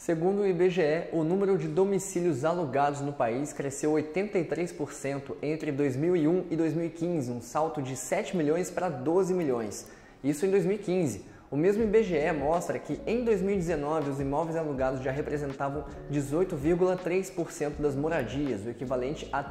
Segundo o IBGE, o número de domicílios alugados no país cresceu 83% entre 2001 e 2015, um salto de 7 milhões para 12 milhões. Isso em 2015. O mesmo IBGE mostra que em 2019 os imóveis alugados já representavam 18,3% das moradias, o equivalente a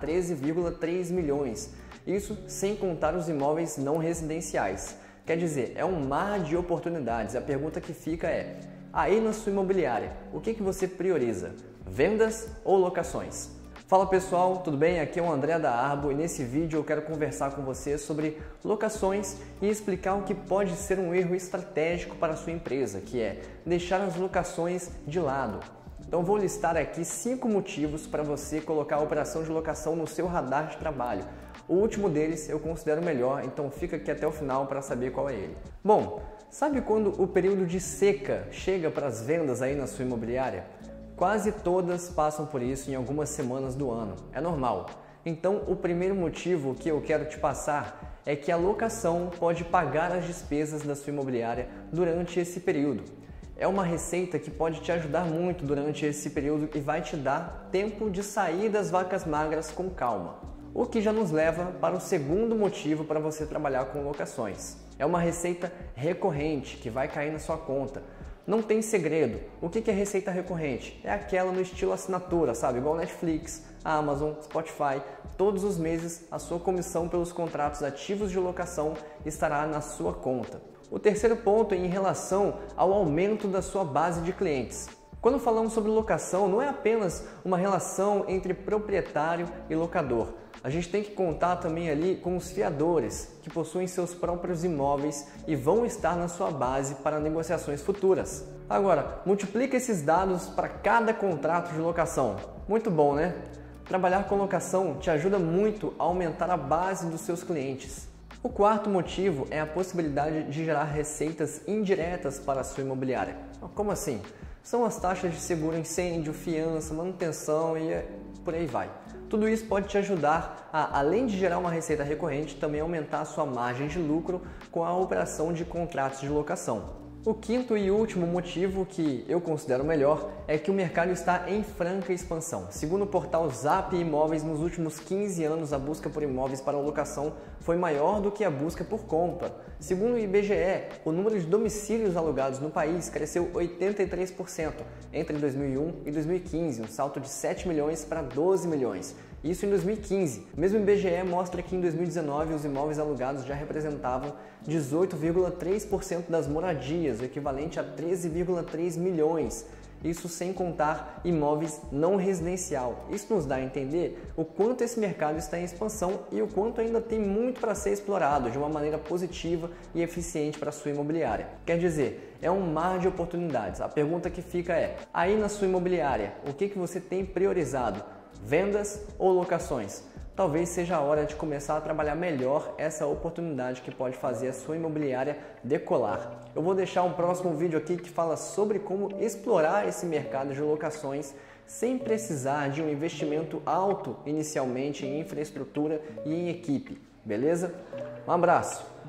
13,3 milhões. Isso sem contar os imóveis não residenciais. Quer dizer, é um mar de oportunidades. A pergunta que fica é: aí na sua imobiliária, o que você prioriza? Vendas ou locações? Fala pessoal, tudo bem? Aqui é o André da Arbo e nesse vídeo eu quero conversar com você sobre locações e explicar o que pode ser um erro estratégico para a sua empresa, que é deixar as locações de lado. Então vou listar aqui 5 motivos para você colocar a operação de locação no seu radar de trabalho. O último deles eu considero melhor, então fica aqui até o final para saber qual é ele. Bom, sabe quando o período de seca chega para as vendas aí na sua imobiliária? Quase todas passam por isso em algumas semanas do ano, é normal. Então o primeiro motivo que eu quero te passar é que a locação pode pagar as despesas da sua imobiliária durante esse período. É uma receita que pode te ajudar muito durante esse período e vai te dar tempo de sair das vacas magras com calma. O que já nos leva para o segundo motivo para você trabalhar com locações. É uma receita recorrente que vai cair na sua conta. Não tem segredo. O que é receita recorrente? É aquela no estilo assinatura, sabe? Igual Netflix, Amazon, Spotify. Todos os meses a sua comissão pelos contratos ativos de locação estará na sua conta. O terceiro ponto é em relação ao aumento da sua base de clientes. Quando falamos sobre locação, não é apenas uma relação entre proprietário e locador. A gente tem que contar também ali com os fiadores, que possuem seus próprios imóveis e vão estar na sua base para negociações futuras. Agora, multiplica esses dados para cada contrato de locação. Muito bom, né? Trabalhar com locação te ajuda muito a aumentar a base dos seus clientes. O quarto motivo é a possibilidade de gerar receitas indiretas para a sua imobiliária. Como assim? São as taxas de seguro-incêndio, fiança, manutenção e por aí vai. Tudo isso pode te ajudar a, além de gerar uma receita recorrente, também aumentar a sua margem de lucro com a operação de contratos de locação. O quinto e último motivo, que eu considero melhor, é que o mercado está em franca expansão. Segundo o portal Zap Imóveis, nos últimos 15 anos a busca por imóveis para locação foi maior do que a busca por compra. Segundo o IBGE, o número de domicílios alugados no país cresceu 83% entre 2001 e 2015, um salto de 7 milhões para 12 milhões. Isso em 2015. Mesmo o IBGE mostra que em 2019 os imóveis alugados já representavam 18,3% das moradias, o equivalente a 13,3 milhões. Isso sem contar imóveis não residencial. Isso nos dá a entender o quanto esse mercado está em expansão e o quanto ainda tem muito para ser explorado de uma maneira positiva e eficiente para a sua imobiliária. Quer dizer, é um mar de oportunidades. A pergunta que fica é: aí na sua imobiliária, o que você tem priorizado? Vendas ou locações? Talvez seja a hora de começar a trabalhar melhor essa oportunidade que pode fazer a sua imobiliária decolar. Eu vou deixar um próximo vídeo aqui que fala sobre como explorar esse mercado de locações sem precisar de um investimento alto inicialmente em infraestrutura e em equipe, beleza? Um abraço!